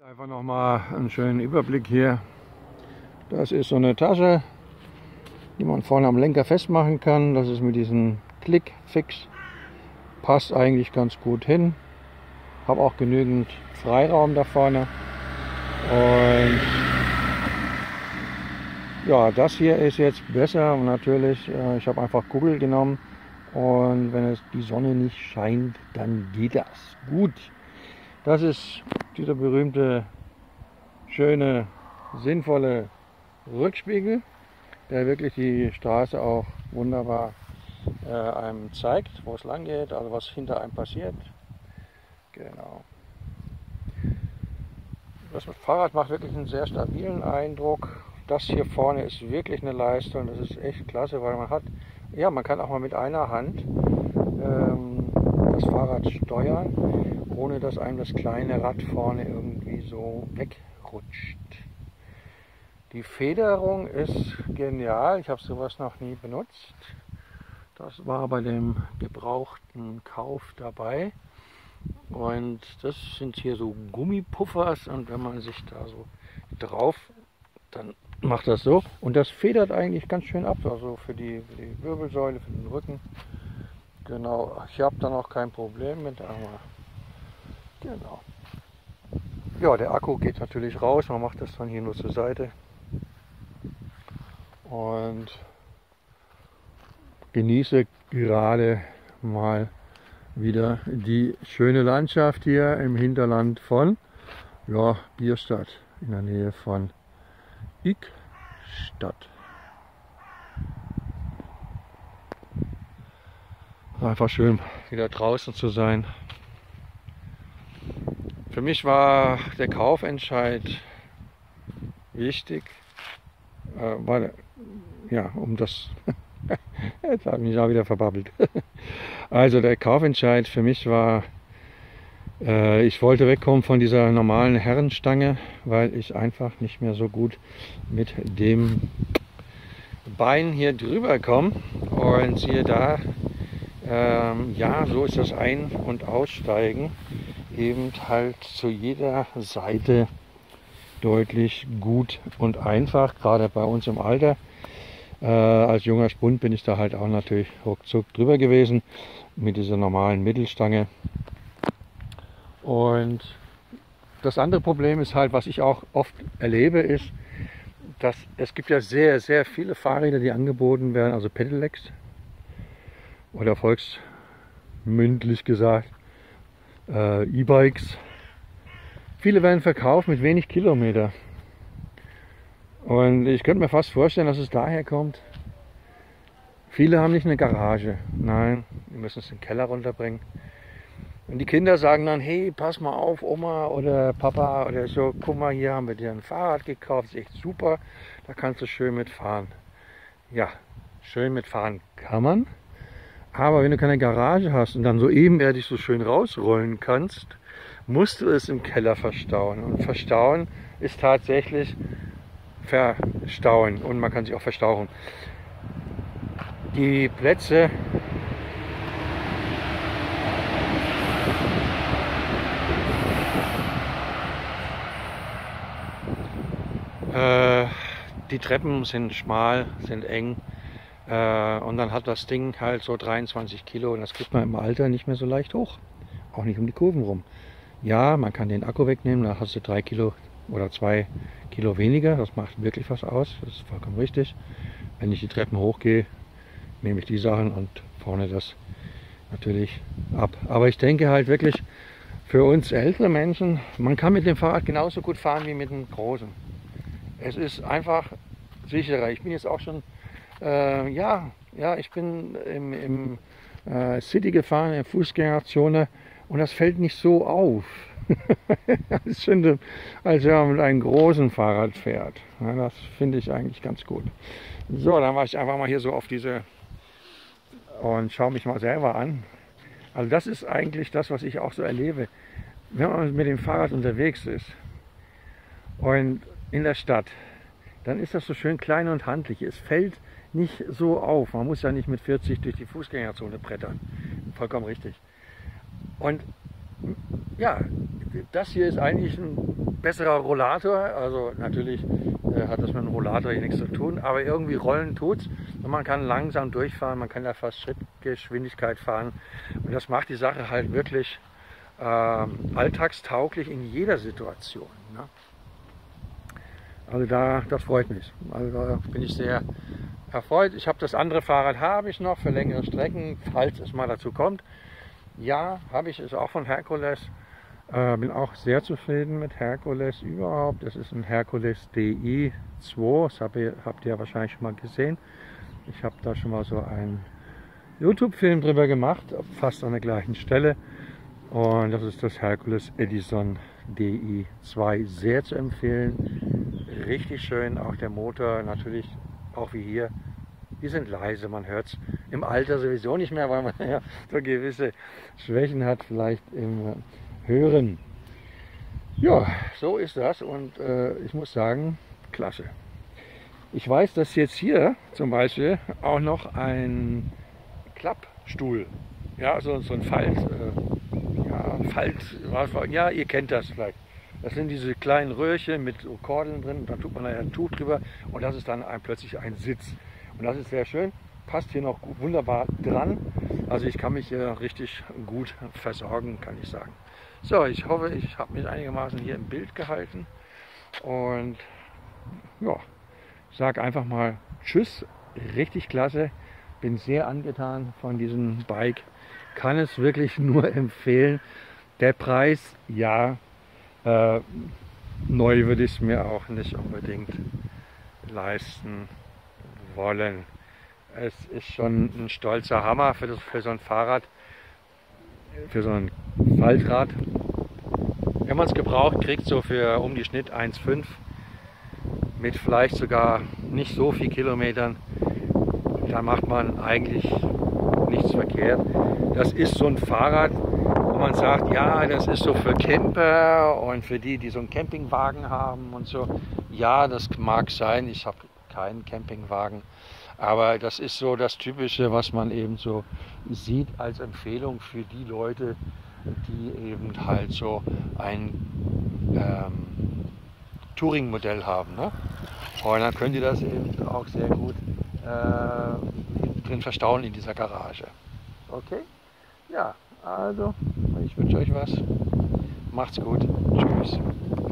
Einfach noch mal einen schönen Überblick hier. Das ist so eine Tasche, die man vorne am Lenker festmachen kann. Das ist mit diesem Klick-Fix. Passt eigentlich ganz gut hin. Habe auch genügend Freiraum da vorne. Und ja, das hier ist jetzt besser. Und natürlich, ich habe einfach Google genommen. Und wenn es die Sonne nicht scheint, dann geht das gut. Das ist dieser berühmte, schöne, sinnvolle Rückspiegel, der wirklich die Straße auch wunderbar einem zeigt, wo es lang geht, also was hinter einem passiert. Genau. Das Fahrrad macht wirklich einen sehr stabilen Eindruck. Das hier vorne ist wirklich eine Leistung, das ist echt klasse, weil man kann auch mal mit einer Hand das Fahrrad steuern, ohne dass einem das kleine Rad vorne irgendwie so wegrutscht. Die Federung ist genial, ich habe sowas noch nie benutzt. Das war bei dem gebrauchten Kauf dabei. Und das sind hier so Gummipuffers, und wenn man sich da so drauf, dann macht das so. Und das federt eigentlich ganz schön ab, also für die Wirbelsäule, für den Rücken. Genau, ich habe da noch kein Problem mit, aber genau. Ja, der Akku geht natürlich raus, man macht das dann hier nur zur Seite. Und genieße gerade mal wieder die schöne Landschaft hier im Hinterland von Bierstadt, in der Nähe von Ickstadt. Einfach schön, wieder draußen zu sein. Für mich war der Kaufentscheid wichtig, jetzt habe ich mich auch wieder verbabbelt. Also der Kaufentscheid für mich war, ich wollte wegkommen von dieser normalen Herrenstange, weil ich einfach nicht mehr so gut mit dem Bein hier drüber komme. Und siehe da, so ist das Ein- und Aussteigen eben halt zu jeder Seite deutlich gut und einfach, gerade bei uns im Alter. Als junger Spund bin ich da halt auch natürlich ruckzuck drüber gewesen mit dieser normalen Mittelstange. Und das andere Problem ist halt, was ich auch oft erlebe, ist, dass es gibt ja sehr, sehr viele Fahrräder, die angeboten werden, also Pedelecs oder volksmündlich gesagt E-Bikes. Viele werden verkauft mit wenig Kilometer. Und ich könnte mir fast vorstellen, dass es daher kommt. Viele haben nicht eine Garage. Nein, die müssen es in den Keller runterbringen. Und die Kinder sagen dann, hey, pass mal auf, Oma oder Papa oder so, guck mal, hier haben wir dir ein Fahrrad gekauft, ist echt super, da kannst du schön mitfahren. Ja, schön mitfahren kann man. Aber wenn du keine Garage hast und dann so ebenerdig so schön rausrollen kannst, musst du es im Keller verstauen. Und verstauen ist tatsächlich verstauen, und man kann sich auch verstauchen. Die Plätze die Treppen sind schmal, sind eng. Und dann hat das Ding halt so 23 Kilo, und das kriegt man im Alter nicht mehr so leicht hoch. Auch nicht um die Kurven rum. Ja, man kann den Akku wegnehmen, da hast du 3 Kilo oder 2 Kilo weniger. Das macht wirklich was aus, das ist vollkommen richtig. Wenn ich die Treppen hochgehe, nehme ich die Sachen und vorne das natürlich ab. Aber ich denke halt wirklich, für uns ältere Menschen, man kann mit dem Fahrrad genauso gut fahren wie mit dem großen. Es ist einfach sicherer. Ich bin jetzt auch schon ich bin im City gefahren, in der Fußgängerzone, und das fällt nicht so auf. als wenn man mit einem großen Fahrrad fährt. Ja, das finde ich eigentlich ganz gut. So, dann war ich einfach mal hier so auf diese und schaue mich mal selber an. Also das ist eigentlich das, was ich auch so erlebe, wenn man mit dem Fahrrad unterwegs ist und in der Stadt. Dann ist das so schön klein und handlich. Es fällt nicht so auf. Man muss ja nicht mit 40 durch die Fußgängerzone brettern. Vollkommen richtig. Und ja, das hier ist eigentlich ein besserer Rollator, also natürlich hat das mit dem Rollator hier nichts zu tun, aber irgendwie rollen tut's und man kann langsam durchfahren, man kann ja fast Schrittgeschwindigkeit fahren und das macht die Sache halt wirklich alltagstauglich in jeder Situation. Ne? Also das freut mich. Also da bin ich sehr erfreut. Ich habe das andere Fahrrad habe ich noch für längere Strecken, falls es mal dazu kommt. Ja, habe ich, ist auch von Hercules. Bin auch sehr zufrieden mit Hercules überhaupt. Das ist ein Hercules DI2, das habt ihr ja wahrscheinlich schon mal gesehen. Ich habe da schon mal so einen YouTube-Film drüber gemacht, fast an der gleichen Stelle. Und das ist das Hercules Edison DI2, sehr zu empfehlen. Richtig schön, auch der Motor natürlich, auch wie hier. Die sind leise, man hört es im Alter sowieso nicht mehr, weil man ja so gewisse Schwächen hat, vielleicht im Hören. Ja, so ist das und ich muss sagen, klasse. Ich weiß, dass jetzt hier zum Beispiel auch noch ein Klappstuhl, ja, so ein ja, ihr kennt das vielleicht. Das sind diese kleinen Röhrchen mit so Kordeln drin und dann tut man da ein Tuch drüber und das ist dann plötzlich ein Sitz. Und das ist sehr schön, passt hier noch wunderbar dran. Also ich kann mich hier richtig gut versorgen, kann ich sagen. So, ich hoffe, ich habe mich einigermaßen hier im Bild gehalten und ja, sage einfach mal Tschüss, richtig klasse, bin sehr angetan von diesem Bike, kann es wirklich nur empfehlen. Der Preis, ja, neu würde ich es mir auch nicht unbedingt leisten wollen. Es ist schon ein stolzer Hammer für so ein Fahrrad, für so ein Faltrad. Wenn man es gebraucht kriegt, so für um die Schnitt 1,5 mit vielleicht sogar nicht so viel Kilometern, da macht man eigentlich nichts verkehrt. Das ist so ein Fahrrad, wo man sagt, ja, das ist so für Camper und für die, die so einen Campingwagen haben und so. Ja, das mag sein, ich habe keinen Campingwagen, aber das ist so das Typische, was man eben so sieht als Empfehlung für die Leute, die eben halt so ein Touring-Modell haben. Ne? Und dann könnt ihr das eben auch sehr gut drin verstauen in dieser Garage. Okay? Ja, also ich wünsche euch was. Macht's gut. Tschüss.